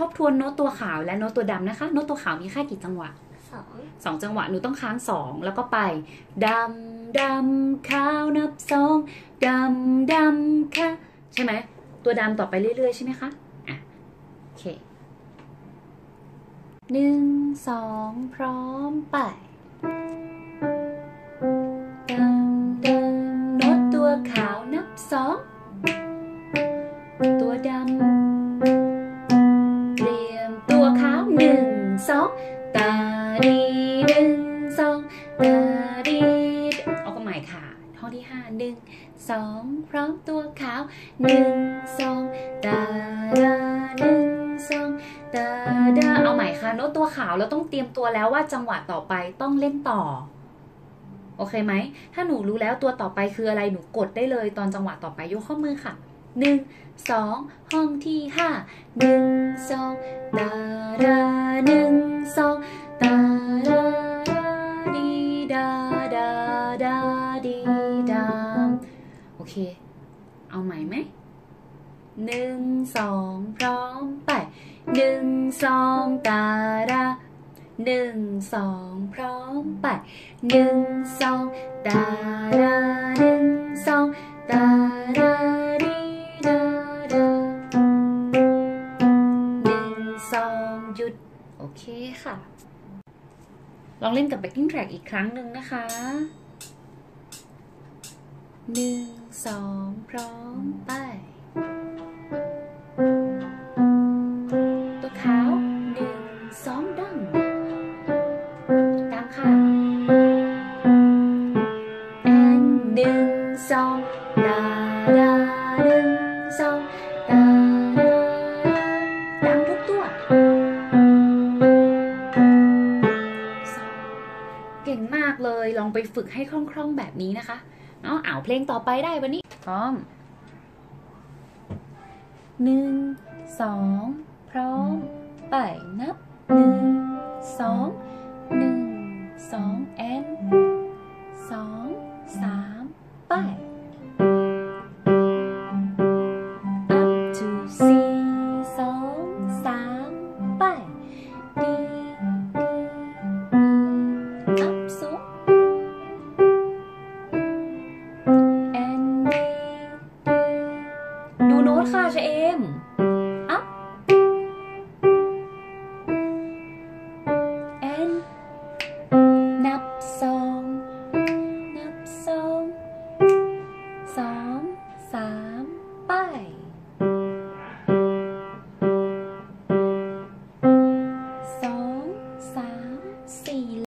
บทวนโน้ตตัวขาวและโน้ตตัวดำนะคะโน้ตตัวขาวมีแค่กี่จังหวะ2 จังหวะหนูต้องค้าง2แล้วก็ไปดำดำขาวนับ2ดำดำค่ะใช่ไหมตัวดำต่อไปเรื่อยๆใช่ไหมคะอ่ะโอเค1 2พร้อมไปดำดำโน้ตตัวขาวนับ2ตัวดำเตรียมตัวขาว1 2ตาดี1 2ตาดีเอากันใหม่ค่ะท่อนที่5 1 2พร้อมตัวขาว1 2ตาดา1 2ตาดาเอาใหม่ค่ะโน้ตตัวขาวเราต้องเตรียมตัวแล้วว่าจังหวะต่อไปต้องเล่นต่อโอเคไหมถ้าหนูรู้แล้วตัวต่อไปคืออะไรหนูกดได้เลยตอนจังหวะต่อไปยกข้อมือค่ะ1 2ห้องที่5 1 2ตาดา1 2ตาดาดีดาดาดาดีดาโอเคเอาใหม่ไหม1 2พร้อมไป1 2ตาดา1 2พร้อมไป1 2ตาดา1 2ตาดาดีดาดา1 2หยุดโอเคค่ะลองเล่นกับ backing track อีกครั้งหนึ่งนะคะ1 2พร้อมไปตัวขาว1 2ดังค่ะ and 1 2ตาดา1 2ตาดาดังทุกตัวเก่งมากเลยลองไปฝึกให้คล่องๆแบบนี้นะคะเนาะเอาเพลงต่อไปได้วันนี้พร้อม1 2พร้อมไปนับ1 2 1 2 and 2 3ไป up to C 2 3ไป D up สูง and D ดูโน้ตค่ะเชเอม up and นับ2 นับ2 2 3ไป